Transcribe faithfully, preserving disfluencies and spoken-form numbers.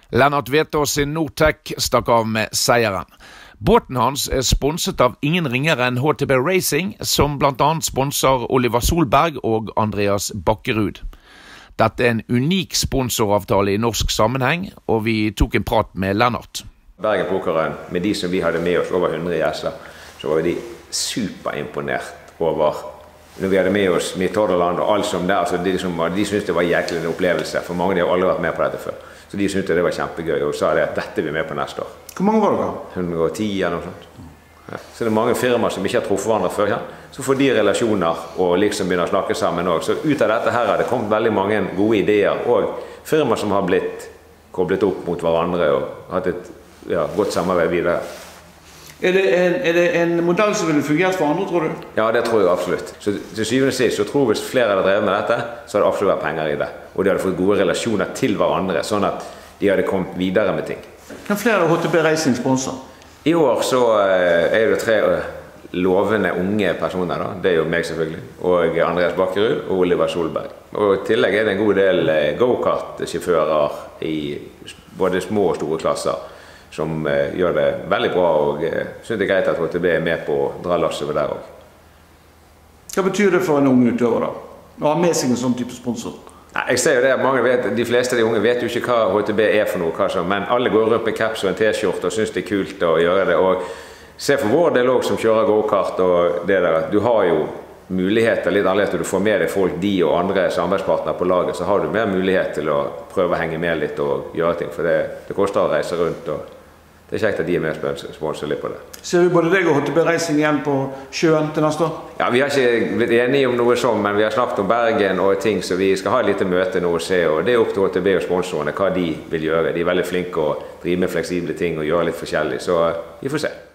Lennart Vetås sin Nortec stakk av med seieren. Båten hans er sponset av ingen ringere enn H T B Racing, som blant annet sponser Oliver Solberg og Andreas Bakkerud. Dette er en unik sponsoravtale i norsk sammenheng, og vi tok en prat med Lennart. Bergen Pokerrun, med de som vi hadde med oss over hundre gjester, så var de superimponert over når vi hadde med oss Midtjordeland og alt som der. Altså de, som, de syntes det var jæklig en opplevelse, for mange har aldri vært med på dette før. Så de syntes det var kjempegøy og sa det at dette er vi med på neste år. Hvor mange var det? hundre og ti eller noe sånt. Ja. Så det er mange firmaer som ikke har truffet hverandre før. Ja. Så får de relasjoner og liksom begynner å snakke sammen også. Så ut av dette her har det kommet veldig mange gode ideer og firmaer som har blitt koblet opp mot hverandre og hatt et ja, godt samarbeid videre. Er det, en, er det en modell som ville fungert for andre, tror du? Ja, det tror jeg absolutt. Så til syvende og sist, så tror jeg hvis flere hadde drevet med dette, så hadde det absolutt vært penger i det. Og de hadde fått gode relasjoner til hverandre, sånn at de hadde kommet videre med ting. Kan flere H T B Racing sponsor? I år så er det tre lovende unge personer, da. Det er jo meg selvfølgelig, og Andreas Bakkerud og Oliver Solberg. Og i tillegg er det en god del go-kart-sjåfører i både små og store klasser, som eh, gjør det veldig bra, og eh, synes det er greit at H T B er med på å dra lasset over der også. Hva betyr det for en ung utøver da? Å ha med seg en sånn type sponsor? Nei, jeg ser jo det, mange vet, de fleste av de unge vet jo ikke hva H T B er for noe, hva som, men alle går rundt med caps og en t-skjorte og synes det er kult å gjøre det, og se for vår del også som kjører go-kart og det der, du har jo muligheter litt annerledes, du får med deg folk, de og andre samarbeidspartnere på laget, så har du mer mulighet til å prøve å henge med litt og gjøre ting, for det, det koster å reise rundt, og det er kjekt at de er med og sponser litt på det. Ser vi både deg og H T B Racing igjen på sjøen til neste år? Ja, vi har ikke blitt enige om noe sånn, men vi har snakket om Bergen og ting, så vi skal ha et lite møte nå og se, og det er opp til H T B og sponsorene hva de vil gjøre. De er veldig flinke å drive med fleksible ting og gjøre litt forskjellig, så vi får se.